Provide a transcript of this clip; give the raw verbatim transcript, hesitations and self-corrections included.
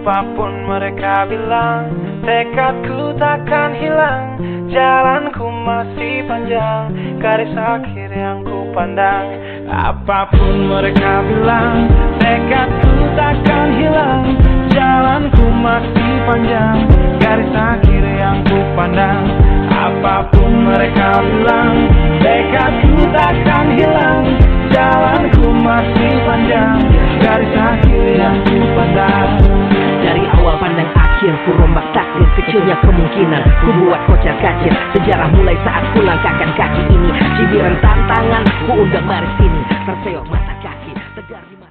Apapun mereka bilang, tekadku takkan hilang. Jalanku masih panjang, garis akhir yang ku pandang. Apapun mereka bilang, tekadku takkan hilang. Jalanku masih panjang, garis akhir yang ku pandang. Apapun mereka bilang, tekadku takkan hilang. Jalanku masih panjang, garis akhir yang ku pandang. Dari awal pandang akhir, ku rombak takdir. Kecilnya kemungkinan, ku buat kocar kacir. Sejarah mulai saat ku langkahkan kaki ini. Cibiran tantangan, ku undang mari sini. Terseok mata kaki, tegar di